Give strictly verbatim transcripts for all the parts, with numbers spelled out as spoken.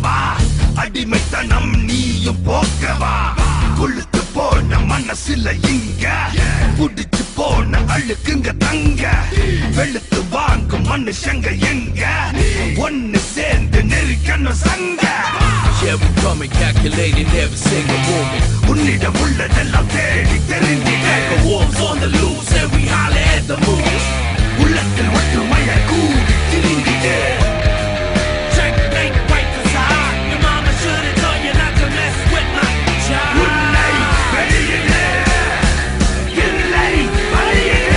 போக்கவா அடிமைத்தனம் நீயும் போக்கவா கொளுத்து போன மனசுல இங்க புடிச்சு போன அழுக்குங்க தங்க வெளுத்து வாங்கும் மனுஷங்க எங்க ஒன்னு சேர்ந்து நெருக்கணும் சங்க. Yeah, we come and calculating every single moment. உன்னிடம் உள்ளதெல்லாம் தேடி தெரிஞ்சிட The wolves on the loose and we holler at the moon. உள்ளத்தில் ஒற்றுமையை கூடி திரிந்திட Checkmate right to side. Your mama should've told you not to mess with my child. உன்னை வெளியிட இல்லை வழியிட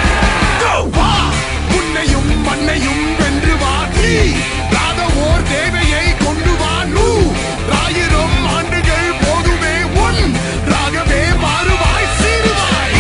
உன்னையும் மண்ணையும் வென்று வாதி ராத ஓர் தேவையை கொண்டு வானு ஆயிரம் ஆண்டுகள் போதுமே உன் ராகவே மாறுவாய் சீருவாய்.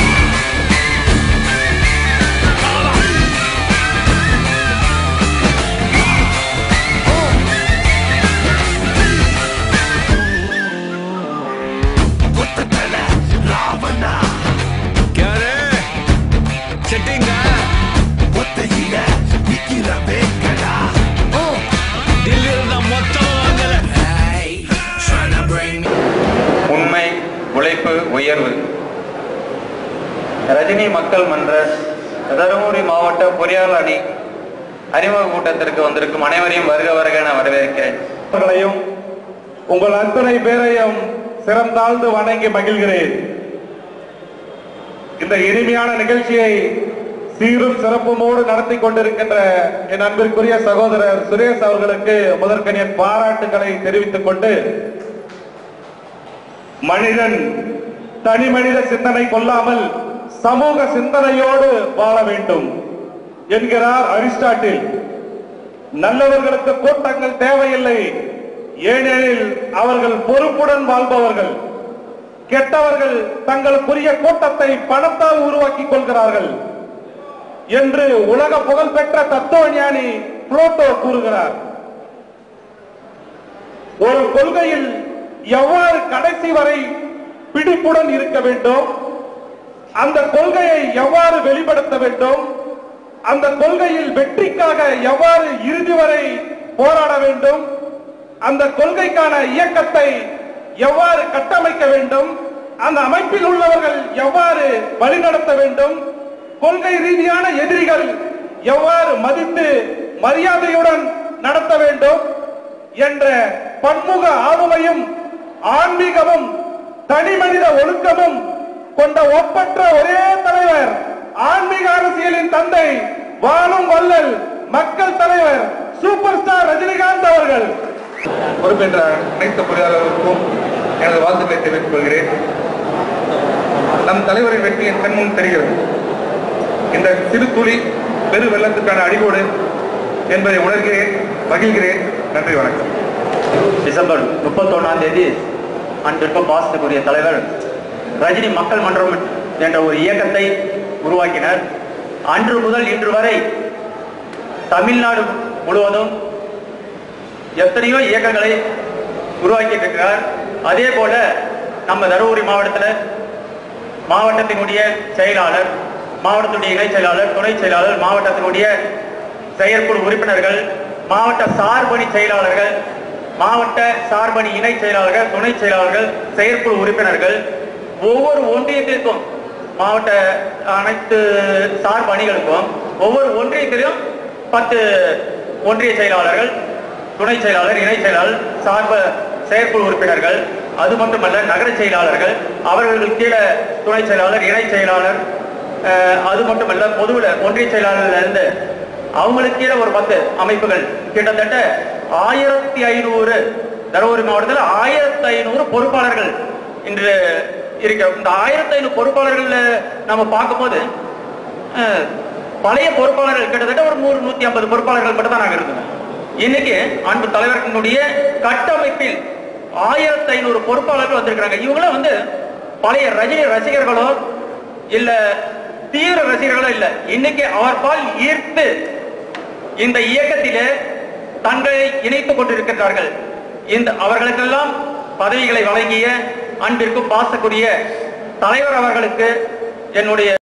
கொத்தல ராவணா Kare, chattinga, ஒத்தையில நிக்கிற வேங்கடா dilil na mottam vangala. Hey, tryna bring me. உண்மை உழைப்பு உயர்வு. ரஜினி மக்கள் மன்ற தருமபுரி மாவட்ட பொறியாளர் அணி அறிமுக கூட்டத்திற்கு வந்திருக்கும் அனைவரையும் வருக வருக என வரவேற்கிறேன். அவர்களையும் உங்கள் அத்தனை பேரையும் சிறந்தாழ்ந்து வணங்கி மகிழ்கிறேன். இந்த இனிமையான நிகழ்ச்சியை சீரும் சிறப்புமோடு நடத்தி கொண்டிருக்கின்ற என் அன்பிற்குரிய சகோதரர் சுரேஷ் அவர்களுக்கு முதற்கண் என் பாராட்டுகளை தெரிவித்துக் கொண்டு, மனிதன் தனி மனித சிந்தனை கொள்ளாமல் சமூக சிந்தனையோடு வாழ வேண்டும் என்கிறார் அரிஸ்டாட்டில். நல்லவர்களுக்கு கூட்டங்கள் தேவையில்லை, ஏனெனில் அவர்கள் பொறுப்புடன் வாழ்பவர்கள். கெட்டவர்கள் தங்களுக்குரிய கூட்டத்தை பணத்தால் உருவாக்கிக் கொள்கிறார்கள் என்று உலக புகழ்பெற்ற தத்துவ ஞானி புளோட்டோ கூறுகிறார். ஒரு கொள்கையில் எவ்வாறு கடைசி வரை பிடிப்புடன் இருக்க வேண்டும், அந்த கொள்கையை எவ்வாறு வெளிப்படுத்த வேண்டும், அந்த கொள்கையில் வெற்றிக்காக எவ்வாறு இறுதி வரை போராட வேண்டும், அந்த கொள்கைக்கான இயக்கத்தை எவ்வாறு கட்டமைக்க வேண்டும், அந்த அமைப்பில் உள்ளவர்கள் எவ்வாறு வழிநடத்த வேண்டும், கொள்கை ரீதியான எதிரிகள் எவ்வாறு மதித்து மரியாதையுடன் நடத்த வேண்டும் என்ற பன்முக ஆளுமையும் ஆன்மீகமும் தனி மனித ஒழுக்கமும் கொண்ட ஒப்பற்ற ஒரே தலைவர் ஆன்மீக அரசியலின் தந்தை வாழும் வள்ளல் மக்கள் தலைவர் சூப்பர் ஸ்டார் ரஜினிகாந்த் அவர்கள். பொறுப்பேற்ற அனைத்து பொறியாளர்களுக்கும் எனது வாழ்த்துக்களை தெரிவித்துக் கொள்கிறேன். நம் தலைவரின் வெற்றி என் கண்முன் தெரிகிறது. இந்த சிறு துளி பெரு வெள்ளத்துக்கான அடிகோடு என்பதை உணர்கிறேன், மகிழ்கிறேன். நன்றி, வணக்கம். டிசம்பர் முப்பத்தி ஒன்னாம் தேதி அன்றைக்கு பாசத்துக்குரிய தலைவர் ரஜினி மக்கள் மன்றம் என்ற ஒரு இயக்கத்தை உருவாக்கினர். அன்று முதல் இன்று வரை தமிழ்நாடு முழுவதும் எத்தனையோ இயக்கங்களை உருவாக்கி இருக்கிறார். அதே போல நம்ம தருமபுரி மாவட்டத்தில் மாவட்டத்தினுடைய செயலாளர், மாவட்டத்தினுடைய இணை செயலாளர், துணை செயலாளர், மாவட்டத்தினுடைய செயற்குழு உறுப்பினர்கள், மாவட்ட சார்பணி செயலாளர்கள், மாவட்ட சார்பணி இணை செயலாளர்கள், துணை செயலாளர்கள், செயற்குழு உறுப்பினர்கள், ஒவ்வொரு ஒன்றியத்திற்கும் மாவட்ட அனைத்து சார்பு அணிகளுக்கும் ஒவ்வொரு ஒன்றியத்திலும் பத்து ஒன்றிய செயலாளர்கள், துணை செயலாளர், இணை செயலாளர், சார்பு செயற்குழு உறுப்பினர்கள், அது மட்டுமல்ல நகர செயலாளர்கள், அவர்களுக்கு கீழே துணை செயலாளர், இணை செயலாளர், அது மட்டுமல்ல பொதுவில் ஒன்றிய செயலாளர்ல இருந்து அவங்களுக்கு கீழே ஒரு பத்து அமைப்புகள், கிட்டத்தட்ட ஆயிரத்தி ஐநூறு தருமபுரி மாவட்டத்தில் ஆயிரத்தி ஐநூறு பொறுப்பாளர்கள் இன்று இருக்கிற. இந்த ஆயிரத்தி ஐநூறு பொறுப்பாளர்கள் நம்ம பார்க்கும்போது பழைய பொறுப்பாளர்கள் கிட்டத்தட்ட ஒரு நூறு நூத்தி ஐம்பது பொறுப்பாளர்கள் மட்டும் தான் நாங்கள் இருந்தோம். இன்னைக்கு அன்பு தலைவர்களுடைய கட்டமைப்பில் ஆயிரத்தி ஐநூறு பொறுப்பாளர்கள் வந்திருக்கிறாங்க. இவங்களும் வந்து பழைய ரஜினி ரசிகர்களோ இல்ல தீவிர ரசிகர்களோ இல்ல, இன்னைக்கு அவர் பால் ஈர்த்து இந்த இயக்கத்திலே தங்களை இணைத்துக் கொண்டிருக்கிறார்கள். இந்த அவர்களுக்கெல்லாம் பதவிகளை வழங்கிய அன்பிற்கும் பாசக்குரிய தலைவர் அவர்களுக்கு என்னுடைய